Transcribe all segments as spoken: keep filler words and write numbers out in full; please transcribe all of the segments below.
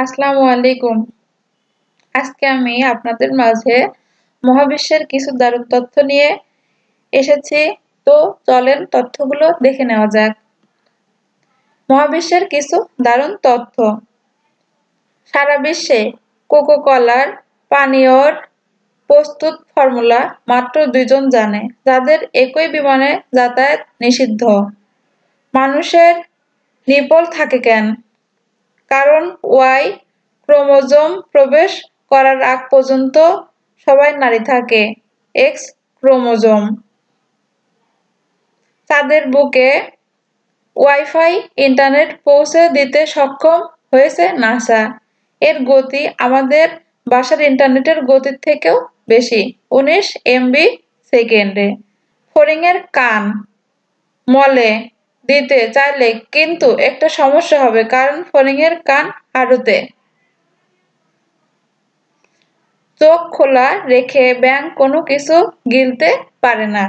আসসালামু আলাইকুম। আজকে আমি আপনাদের মাঝে মহাবিশ্বের কিছু দারুণ তথ্য নিয়ে এসেছি। তো চলেন তথ্যগুলো দেখে নেওয়া যাক। মহাবিশ্বের কিছু দারুণ তথ্য। সারা বিশ্বে কোকো-কলার পানীয়র প্রস্তুত ফর্মুলা মাত্র দুইজন জানে, যাদের একই বিমানে যাতায়াত নিষিদ্ধ। মানুষের নিপল থাকে কেন? কারণ ওয়াই ক্রোমোজোম প্রবেশ করার আগ পর্যন্ত সবাই নারী থাকে। X chromosome. চাঁদের বুকে ওয়াইফাই ইন্টারনেট পৌঁছে দিতে সক্ষম হয়েছে নাসা। এর গতি আমাদের বাসার ইন্টারনেটের গতির থেকেও বেশি, উনিশ এমবি সেকেন্ডে। ফড়িংয়ের কান মলে দিতে চাইলে কিন্তু একটা সমস্যা হবে, কারণ ফড়িংয়ের কান হাঁটুতে। চোখ খোলা রেখে ব্যাঙ কোনো কিছু গিলতে পারে না।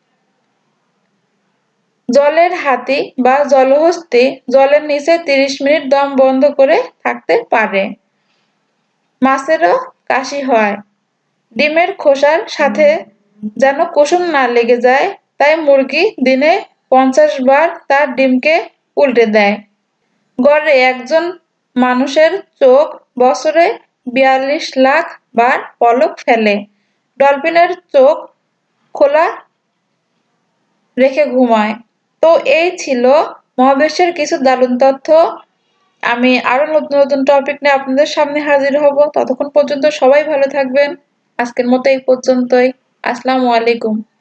জলের হাতি বা জলহস্তী জলের নিচে তিরিশ মিনিট দম বন্ধ করে থাকতে পারে। মাছেরও কাশি হয়। ডিমের খোসার সাথে যেন কুসুম না লেগে যায়, তাই মুরগি দিনে পঞ্চাশ বার তার ডিমকে উল্টে দেয়। গড়ে একজন মানুষের চোখ বছরে বিয়াল্লিশ লাখ বার পলক ফেলে। ডলফিনের চোখ খোলা রেখে ঘুমায়। তো এই ছিল মহাবিশ্বের কিছু দারুণ তথ্য। আমি আরো নতুন নতুন টপিক নিয়ে আপনাদের সামনে হাজির হব। ততক্ষণ পর্যন্ত সবাই ভালো থাকবেন। আজকের মতো এই পর্যন্তই। আসসালামু আলাইকুম।